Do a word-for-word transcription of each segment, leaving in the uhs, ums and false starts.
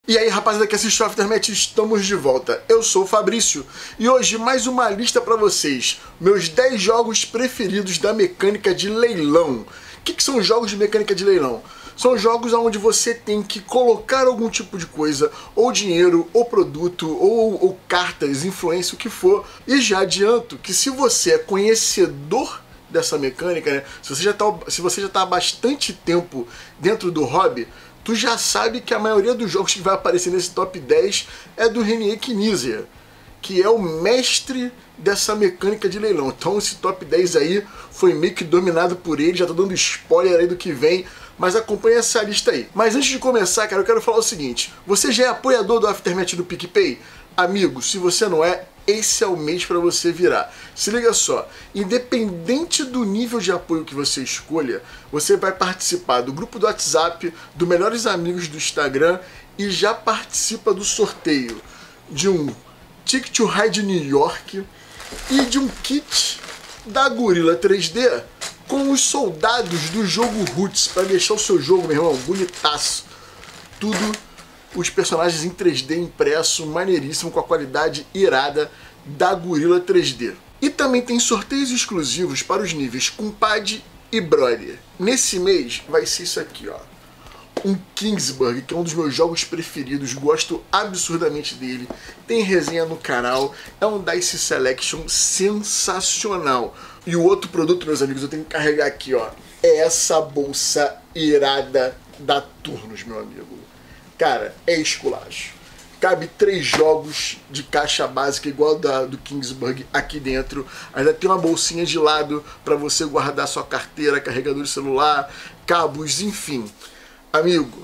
E aí, rapaziada que assiste o Aftermath, estamos de volta. Eu sou o Fabrício e hoje mais uma lista pra vocês. Meus dez jogos preferidos da mecânica de leilão. O que, que são jogos de mecânica de leilão? São jogos onde você tem que colocar algum tipo de coisa, ou dinheiro, ou produto, ou, ou cartas, influência, o que for. E já adianto que se você é conhecedor dessa mecânica, né? Se você já tá, se você já tá há bastante tempo dentro do hobby, tu já sabe que a maioria dos jogos que vai aparecer nesse top dez é do Reinier Knizia, que é o mestre dessa mecânica de leilão. Então esse top dez aí foi meio que dominado por ele, já tô dando spoiler aí do que vem, mas acompanha essa lista aí. Mas antes de começar, cara, eu quero falar o seguinte: você já é apoiador do Aftermath do PicPay? Amigo, se você não é, esse é o mês para você virar. Se liga só, independente do nível de apoio que você escolha, você vai participar do grupo do WhatsApp, do Melhores Amigos do Instagram e já participa do sorteio de um Ticket to Ride New York e de um kit da Gorilla três D com os soldados do jogo Roots, para deixar o seu jogo, meu irmão, bonitaço. Tudo os personagens em três D impresso, maneiríssimo, com a qualidade irada da Gorilla três D. E também tem sorteios exclusivos para os níveis Compadre e Brother. Nesse mês vai ser isso aqui, ó. Um Kingsburg, que é um dos meus jogos preferidos, gosto absurdamente dele. Tem resenha no canal, é um Dice Selection sensacional. E o outro produto, meus amigos, eu tenho que carregar aqui, ó. É essa bolsa irada da Turnus, meu amigo. Cara, é esculacho. Cabe três jogos de caixa básica igual da do Kingsburg aqui dentro. Ainda tem uma bolsinha de lado para você guardar sua carteira, carregador de celular, cabos, enfim. Amigo,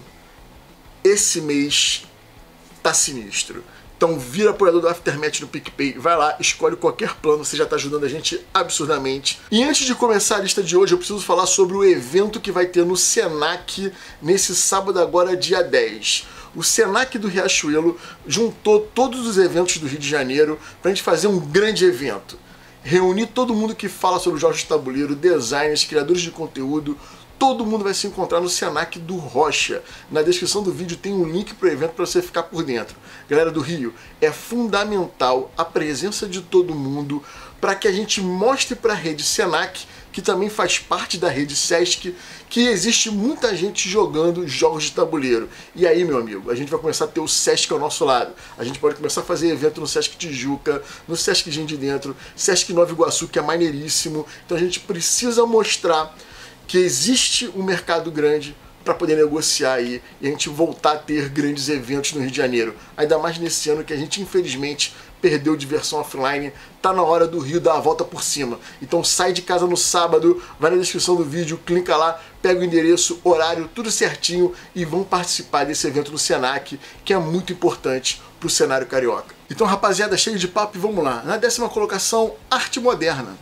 esse mês tá sinistro. Então vira apoiador do Aftermath no PicPay, vai lá, escolhe qualquer plano, você já tá ajudando a gente absurdamente. E antes de começar a lista de hoje, eu preciso falar sobre o evento que vai ter no Senac nesse sábado agora, dia dez. O Senac do Riachuelo juntou todos os eventos do Rio de Janeiro pra gente fazer um grande evento. Reunir todo mundo que fala sobre jogos de tabuleiro, designers, criadores de conteúdo. Todo mundo vai se encontrar no Senac do Rocha. Na descrição do vídeo tem um link para o evento para você ficar por dentro. Galera do Rio, é fundamental a presença de todo mundo para que a gente mostre para a rede Senac, que também faz parte da rede Sesc, que existe muita gente jogando jogos de tabuleiro. E aí, meu amigo, a gente vai começar a ter o Sesc ao nosso lado. A gente pode começar a fazer evento no Sesc Tijuca, no Sesc Gente de Dentro, Sesc Nova Iguaçu, que é maneiríssimo. Então a gente precisa mostrar que existe um mercado grande para poder negociar aí e a gente voltar a ter grandes eventos no Rio de Janeiro. Ainda mais nesse ano que a gente, infelizmente, perdeu diversão offline. Tá na hora do Rio dar a volta por cima. Então sai de casa no sábado, vai na descrição do vídeo, clica lá, pega o endereço, horário, tudo certinho e vão participar desse evento no Senac, que é muito importante pro cenário carioca. Então, rapaziada, cheio de papo e vamos lá. Na décima colocação, Arte Moderna.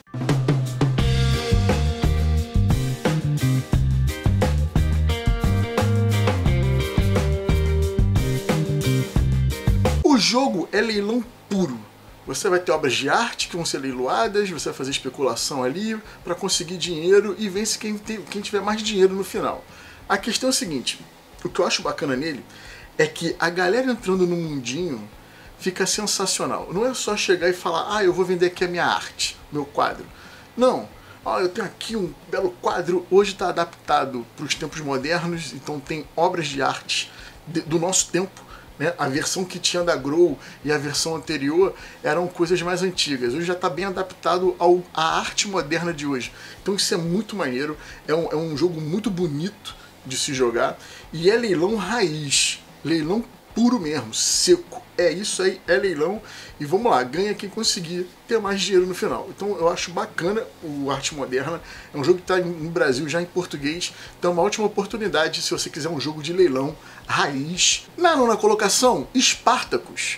O jogo é leilão puro. Você vai ter obras de arte que vão ser leiloadas, você vai fazer especulação ali para conseguir dinheiro e vence quem, tem, quem tiver mais dinheiro no final. A questão é o seguinte, o que eu acho bacana nele é que a galera entrando no mundinho fica sensacional. Não é só chegar e falar, ah, eu vou vender aqui a minha arte, meu quadro. Não, ah, eu tenho aqui um belo quadro, hoje está adaptado para os tempos modernos, então tem obras de arte de, do nosso tempo. Né? A versão que tinha da Grow e a versão anterior eram coisas mais antigas. Hoje já está bem adaptado ao, à arte moderna de hoje. Então isso é muito maneiro, é um, é um jogo muito bonito de se jogar e é leilão raiz, leilão puro mesmo, seco. É isso aí, é leilão e vamos lá, ganha quem conseguir ter mais dinheiro no final. Então eu acho bacana o Arte Moderna, é um jogo que está no Brasil já em português, então é uma ótima oportunidade se você quiser um jogo de leilão raiz. Na nona colocação, Spartacus.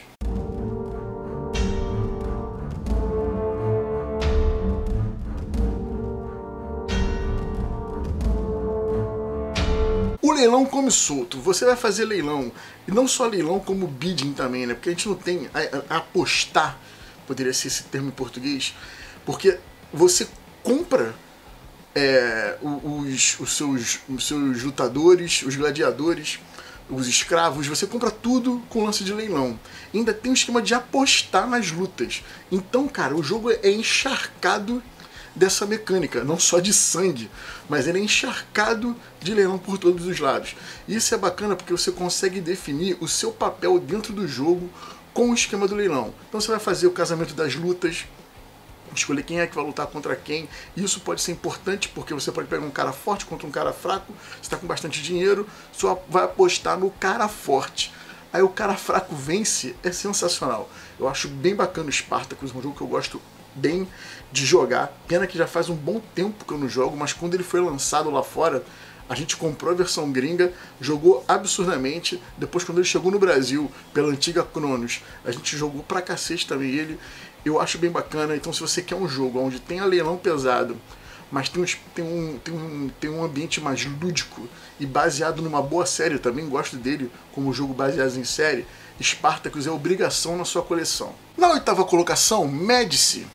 O leilão come solto, você vai fazer leilão, e não só leilão como bidding também, né? Porque a gente não tem, a, a apostar, poderia ser esse termo em português, porque você compra é, os, os, seus, os seus lutadores, os gladiadores, os escravos, você compra tudo com lance de leilão. E ainda tem o esquema de apostar nas lutas. Então, cara, o jogo é encharcado dessa mecânica, não só de sangue, mas ele é encharcado de leilão por todos os lados. E isso é bacana porque você consegue definir o seu papel dentro do jogo com o esquema do leilão. Então você vai fazer o casamento das lutas, escolher quem é que vai lutar contra quem. Isso pode ser importante porque você pode pegar um cara forte contra um cara fraco, você está com bastante dinheiro, só vai apostar no cara forte. Aí o cara fraco vence, é sensacional. Eu acho bem bacana o Spartacus, um jogo que eu gosto bem de jogar. Pena que já faz um bom tempo que eu não jogo, mas quando ele foi lançado lá fora, a gente comprou a versão gringa, jogou absurdamente. Depois, quando ele chegou no Brasil, pela antiga Cronos, a gente jogou pra cacete também ele. Eu acho bem bacana. Então, se você quer um jogo onde tem a leilão pesado, mas tem um, tem, um, tem, um, tem um ambiente mais lúdico e baseado numa boa série, eu também gosto dele como jogo baseado em série, Spartacus é obrigação na sua coleção. Na oitava colocação, Médici.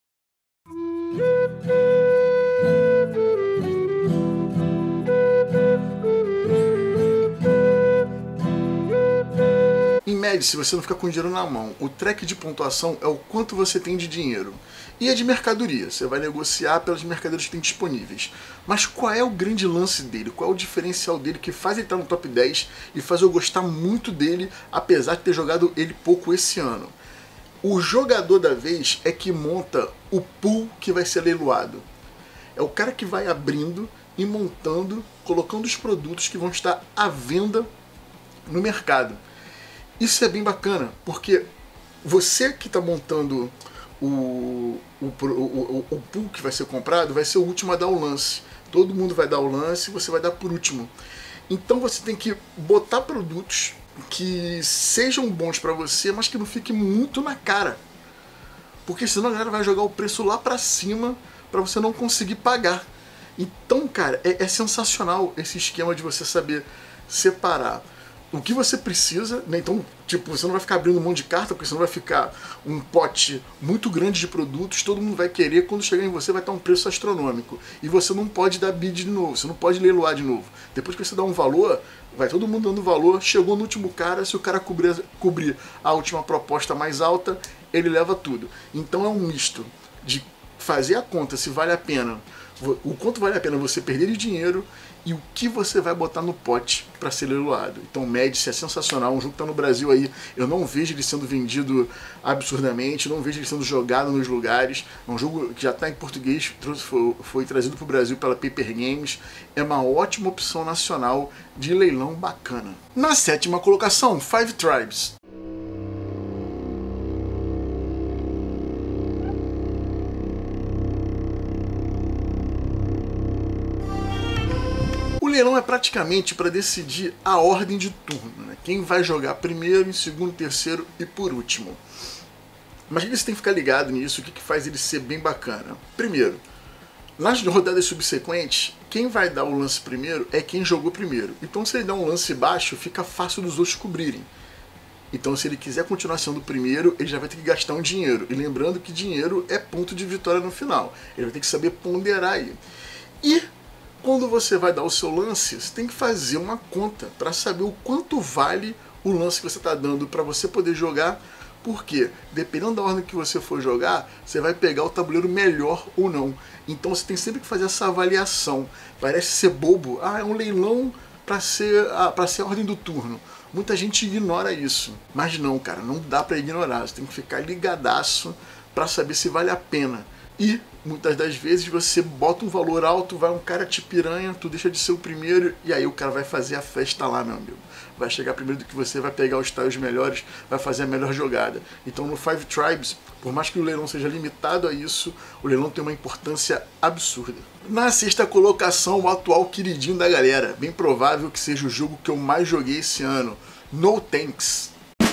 Em Médici, você não fica com dinheiro na mão. O track de pontuação é o quanto você tem de dinheiro. E é de mercadoria. Você vai negociar pelas mercadorias que tem disponíveis. Mas qual é o grande lance dele? Qual é o diferencial dele que faz ele estar no top dez e faz eu gostar muito dele, apesar de ter jogado ele pouco esse ano? O jogador da vez é que monta o pool que vai ser leiloado. É o cara que vai abrindo e montando, colocando os produtos que vão estar à venda no mercado. Isso é bem bacana, porque você que está montando o, o, o, o pool que vai ser comprado vai ser o último a dar o lance. Todo mundo vai dar o lance e você vai dar por último. Então você tem que botar produtos que sejam bons para você, mas que não fiquem muito na cara. Porque senão a galera vai jogar o preço lá para cima para você não conseguir pagar. Então, cara, é, é sensacional esse esquema de você saber separar o que você precisa, né? Então, tipo, você não vai ficar abrindo um monte de carta, porque senão vai ficar um pote muito grande de produtos, todo mundo vai querer, quando chegar em você vai estar um preço astronômico. E você não pode dar bid de novo, você não pode leiloar de novo. Depois que você dá um valor, vai todo mundo dando valor, chegou no último cara, se o cara cobrir, cobrir a última proposta mais alta, ele leva tudo. Então é um misto de fazer a conta se vale a pena, o quanto vale a pena você perder de dinheiro e o que você vai botar no pote para ser leiloado. Então Médici é sensacional, um jogo que está no Brasil aí, eu não vejo ele sendo vendido absurdamente, não vejo ele sendo jogado nos lugares, é um jogo que já está em português, foi, foi trazido para o Brasil pela Paper Games, é uma ótima opção nacional de leilão bacana. Na sétima colocação, Five Tribes. O leilão é praticamente para decidir a ordem de turno, né? Quem vai jogar primeiro, em segundo, terceiro e por último. Mas você tem que ficar ligado nisso, o que, que faz ele ser bem bacana. Primeiro, nas rodadas subsequentes, quem vai dar o lance primeiro é quem jogou primeiro. Então se ele dá um lance baixo, fica fácil dos outros cobrirem. Então se ele quiser continuar sendo o primeiro, ele já vai ter que gastar um dinheiro. E lembrando que dinheiro é ponto de vitória no final. Ele vai ter que saber ponderar aí. E quando você vai dar o seu lance, você tem que fazer uma conta para saber o quanto vale o lance que você está dando para você poder jogar, porque dependendo da ordem que você for jogar, você vai pegar o tabuleiro melhor ou não. Então você tem sempre que fazer essa avaliação. Parece ser bobo, ah, é um leilão para ser, ah, para ser a ordem do turno. Muita gente ignora isso, mas não, cara, não dá para ignorar. Você tem que ficar ligadaço para saber se vale a pena. E muitas das vezes você bota um valor alto, vai um cara te piranha, tu deixa de ser o primeiro e aí o cara vai fazer a festa lá, meu amigo. Vai chegar primeiro do que você, vai pegar os tiles melhores, vai fazer a melhor jogada. Então no Five Tribes, por mais que o leilão seja limitado a isso, o leilão tem uma importância absurda. Na sexta colocação, o atual queridinho da galera, bem provável que seja o jogo que eu mais joguei esse ano, No Tanks.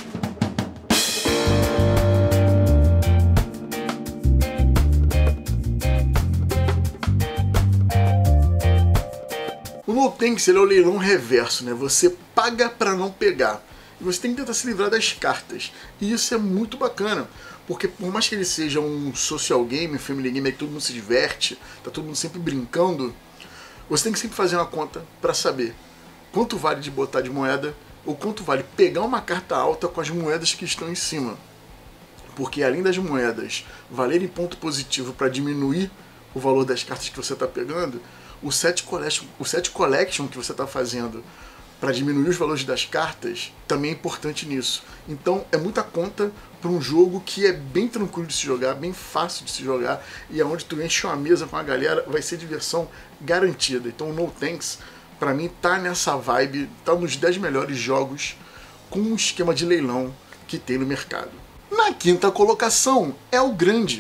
O No Tanks ele é o leilão reverso, né? Você paga para não pegar. E você tem que tentar se livrar das cartas. E isso é muito bacana, porque por mais que ele seja um social game, family game, é que todo mundo se diverte, tá todo mundo sempre brincando, você tem que sempre fazer uma conta para saber quanto vale de botar de moeda o quanto vale pegar uma carta alta com as moedas que estão em cima. Porque além das moedas valerem ponto positivo para diminuir o valor das cartas que você está pegando, o set collection, o set collection que você está fazendo para diminuir os valores das cartas também é importante nisso. Então é muita conta para um jogo que é bem tranquilo de se jogar, bem fácil de se jogar, e aonde tu enche uma mesa com a galera vai ser diversão garantida. Então o No Tanks, para mim, tá nessa vibe, tá nos dez melhores jogos com um esquema de leilão que tem no mercado. Na quinta colocação é o Grande.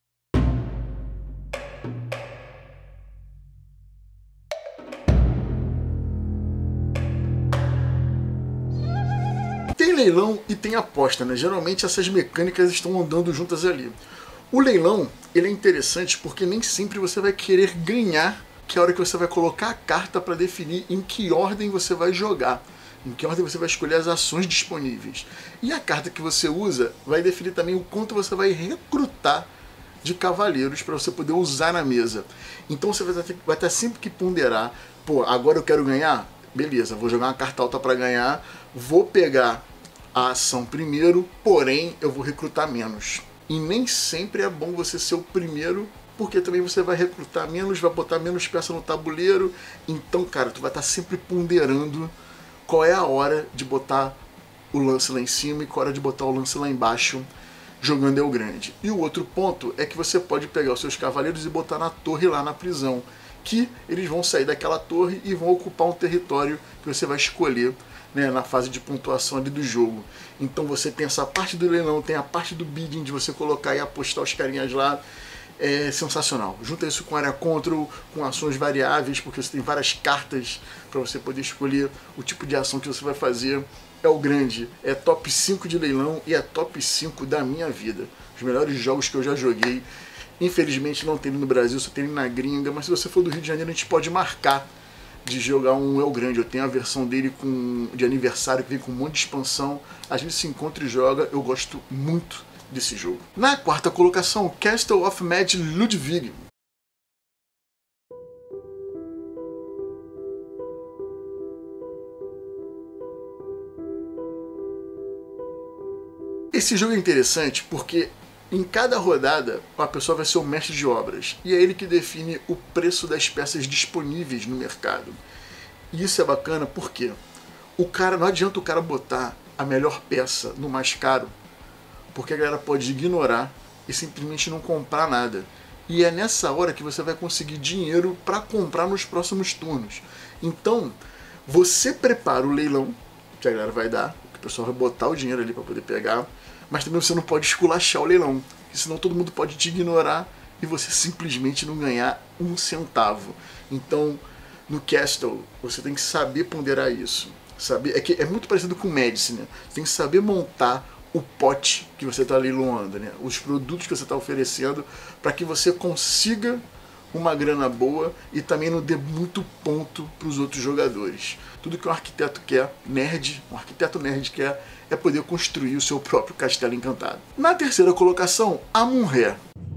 Tem leilão e tem aposta, né? Geralmente essas mecânicas estão andando juntas ali. O leilão, ele é interessante porque nem sempre você vai querer ganhar, que é a hora que você vai colocar a carta para definir em que ordem você vai jogar, em que ordem você vai escolher as ações disponíveis. E a carta que você usa vai definir também o quanto você vai recrutar de cavaleiros para você poder usar na mesa. Então você vai ter, vai ter sempre que ponderar, pô, agora eu quero ganhar? Beleza, vou jogar uma carta alta para ganhar, vou pegar a ação primeiro, porém eu vou recrutar menos. E nem sempre é bom você ser o primeiro, porque também você vai recrutar menos, vai botar menos peça no tabuleiro. Então, cara, tu vai estar sempre ponderando qual é a hora de botar o lance lá em cima e qual é a hora de botar o lance lá embaixo, jogando é o Grande. E o outro ponto é que você pode pegar os seus cavaleiros e botar na torre lá na prisão, que eles vão sair daquela torre e vão ocupar um território que você vai escolher, né, na fase de pontuação ali do jogo. Então você tem essa parte do leilão, tem a parte do bidding, de você colocar e apostar os carinhas lá. É sensacional. Junta isso com área control, com ações variáveis, porque você tem várias cartas para você poder escolher o tipo de ação que você vai fazer. É o Grande, é top cinco de leilão e é top cinco da minha vida. Os melhores jogos que eu já joguei. Infelizmente não tem no Brasil, só tem na gringa, mas se você for do Rio de Janeiro a gente pode marcar de jogar um El Grande. Eu tenho a versão dele com, de aniversário, que vem com um monte de expansão. A gente se encontra e joga, eu gosto muito desse jogo. Na quarta colocação, Castle of Mad Ludwig. Esse jogo é interessante porque em cada rodada a pessoa vai ser o mestre de obras e é ele que define o preço das peças disponíveis no mercado. E isso é bacana porque o cara, não adianta o cara botar a melhor peça no mais caro, porque a galera pode ignorar e simplesmente não comprar nada. E é nessa hora que você vai conseguir dinheiro para comprar nos próximos turnos. Então, você prepara o leilão que a galera vai dar, que o pessoal vai botar o dinheiro ali para poder pegar, mas também você não pode esculachar o leilão, porque senão todo mundo pode te ignorar e você simplesmente não ganhar um centavo. Então, no Castle, você tem que saber ponderar isso. Saber, é, que é muito parecido com o Medicine, né? Você tem que saber montar o pote que você está leiloando, né? Os produtos que você está oferecendo, para que você consiga uma grana boa e também não dê muito ponto para os outros jogadores. Tudo que um arquiteto quer, nerd, um arquiteto nerd quer, é poder construir o seu próprio castelo encantado. Na terceira colocação, Amun-Re.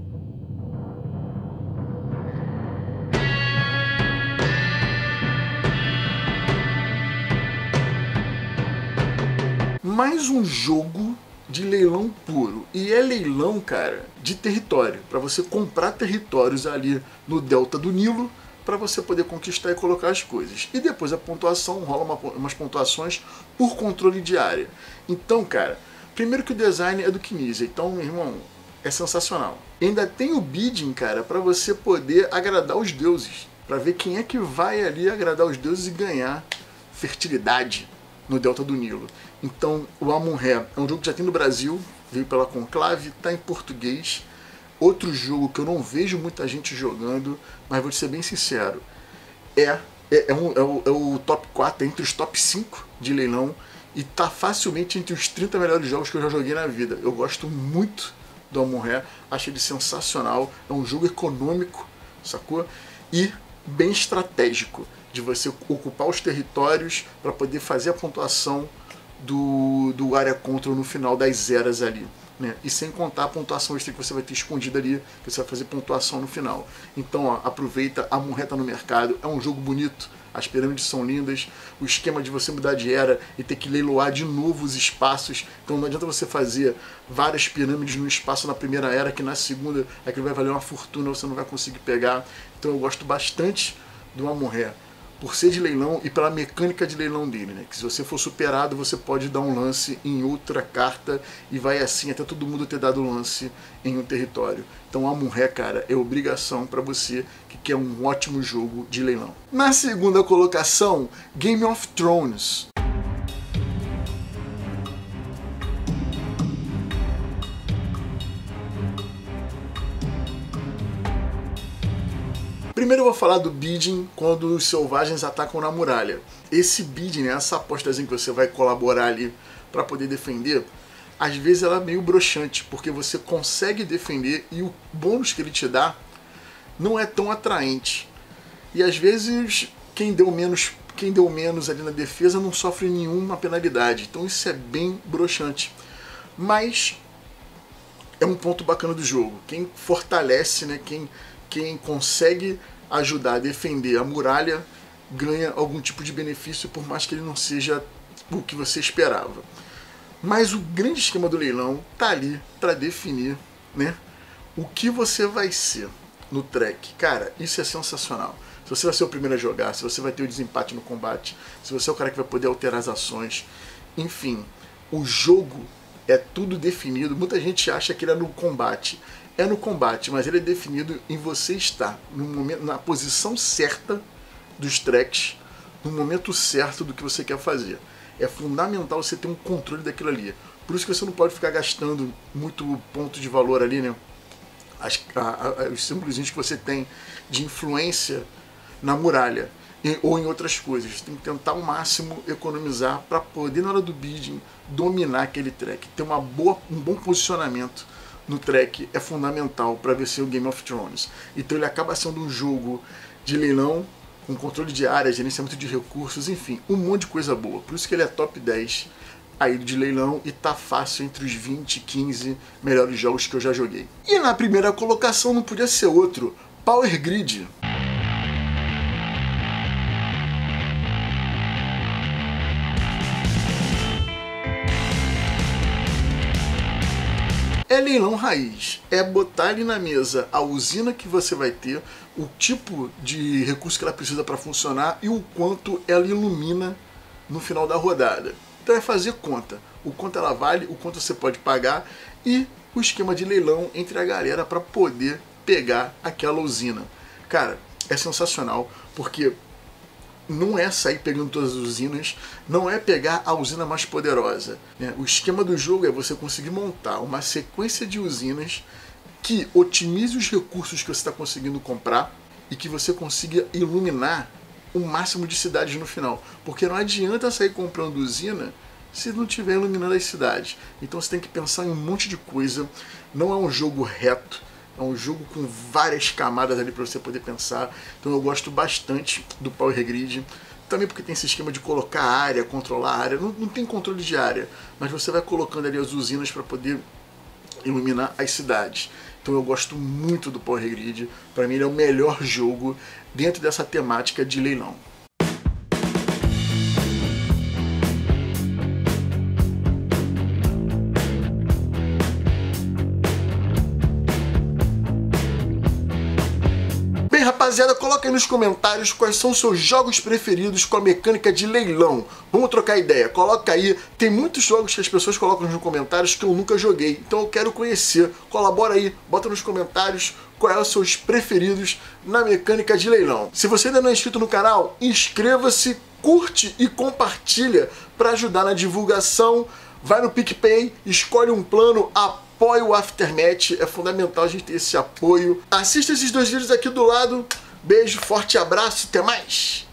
Mais um jogo de leilão puro. E é leilão, cara, de território. Para você comprar territórios ali no delta do Nilo, para você poder conquistar e colocar as coisas. E depois a pontuação, rola uma, umas pontuações por controle de área. Então, cara, primeiro que o design é do Knizia. Então, meu irmão, é sensacional. E ainda tem o bidding, cara, para você poder agradar os deuses. Para ver quem é que vai ali agradar os deuses e ganhar fertilidade no delta do Nilo. Então, o Amun-Re é um jogo que já tem no Brasil, veio pela Conclave, está em português. Outro jogo que eu não vejo muita gente jogando, mas vou te ser bem sincero, é, é, é, um, é, o, é o top quatro, entre os top cinco de leilão, e tá facilmente entre os trinta melhores jogos que eu já joguei na vida. Eu gosto muito do Amun-Re, acho ele sensacional, é um jogo econômico, sacou? E bem estratégico, de você ocupar os territórios para poder fazer a pontuação do, do área control no final das eras ali. né? E sem contar a pontuação extra que você vai ter escondida ali, que você vai fazer pontuação no final. Então, ó, aproveita, a Amun-Re tá no mercado, é um jogo bonito, as pirâmides são lindas, o esquema de você mudar de era e ter que leiloar de novo os espaços, então não adianta você fazer várias pirâmides no espaço na primeira era, que na segunda aquilo vai valer uma fortuna, você não vai conseguir pegar. Então eu gosto bastante do Amun-Re, por ser de leilão e pela mecânica de leilão dele, né? Que se você for superado, você pode dar um lance em outra carta e vai assim até todo mundo ter dado lance em um território. Então Amun-Re, cara, é obrigação para você que quer um ótimo jogo de leilão. Na segunda colocação, Game of Thrones. Primeiro eu vou falar do bidding quando os selvagens atacam na muralha. Esse bidding, né, essa apostazinha que você vai colaborar ali para poder defender, às vezes ela é meio broxante, porque você consegue defender e o bônus que ele te dá não é tão atraente. E às vezes quem deu menos, quem deu menos ali na defesa não sofre nenhuma penalidade. Então isso é bem broxante. Mas é um ponto bacana do jogo. Quem fortalece, né, quem Quem consegue ajudar a defender a muralha ganha algum tipo de benefício, por mais que ele não seja o que você esperava. Mas o grande esquema do leilão tá ali para definir, né, o que você vai ser no track. Cara, isso é sensacional. Se você vai ser o primeiro a jogar, se você vai ter o desempate no combate, se você é o cara que vai poder alterar as ações, enfim, o jogo é tudo definido. Muita gente acha que ele é no combate. É no combate, mas ele é definido em você estar no momento, na posição certa dos tracks, no momento certo do que você quer fazer. É fundamental você ter um controle daquilo ali. Por isso que você não pode ficar gastando muito ponto de valor ali, né? As, a, a, os símbolos que você tem de influência na muralha e, ou em outras coisas. Você tem que tentar ao máximo economizar para poder, na hora do bidding, dominar aquele track. Ter uma boa, um bom posicionamento no track é fundamental para vencer o Game of Thrones. Então ele acaba sendo um jogo de leilão, com controle de área, gerenciamento de recursos, enfim, um monte de coisa boa. Por isso que ele é top dez aí de leilão e tá fácil entre os vinte, quinze melhores jogos que eu já joguei. E na primeira colocação não podia ser outro, Power Grid. É leilão raiz, é botar ali na mesa a usina que você vai ter, o tipo de recurso que ela precisa para funcionar e o quanto ela ilumina no final da rodada. Então é fazer conta, o quanto ela vale, o quanto você pode pagar e o esquema de leilão entre a galera para poder pegar aquela usina. Cara, é sensacional, porque não é sair pegando todas as usinas, não é pegar a usina mais poderosa, né? O esquema do jogo é você conseguir montar uma sequência de usinas que otimize os recursos que você está conseguindo comprar e que você consiga iluminar o máximo de cidades no final. Porque não adianta sair comprando usina se não estiver iluminando as cidades. Então você tem que pensar em um monte de coisa, não é um jogo reto. É um jogo com várias camadas ali para você poder pensar. Então eu gosto bastante do Power Grid. Também porque tem esse esquema de colocar área, controlar a área. Não, não tem controle de área, mas você vai colocando ali as usinas para poder iluminar as cidades. Então eu gosto muito do Power Grid. Para mim ele é o melhor jogo dentro dessa temática de leilão. Bem, rapaziada, coloca aí nos comentários quais são os seus jogos preferidos com a mecânica de leilão. Vamos trocar ideia, coloca aí. Tem muitos jogos que as pessoas colocam nos comentários que eu nunca joguei, então eu quero conhecer. Colabora aí, bota nos comentários quais são os seus preferidos na mecânica de leilão. Se você ainda não é inscrito no canal, inscreva-se, curte e compartilha para ajudar na divulgação. Vai no PicPay, escolhe um plano, apoia o Aftermath, é fundamental a gente ter esse apoio. Assista esses dois vídeos aqui do lado. Beijo, forte abraço, até mais!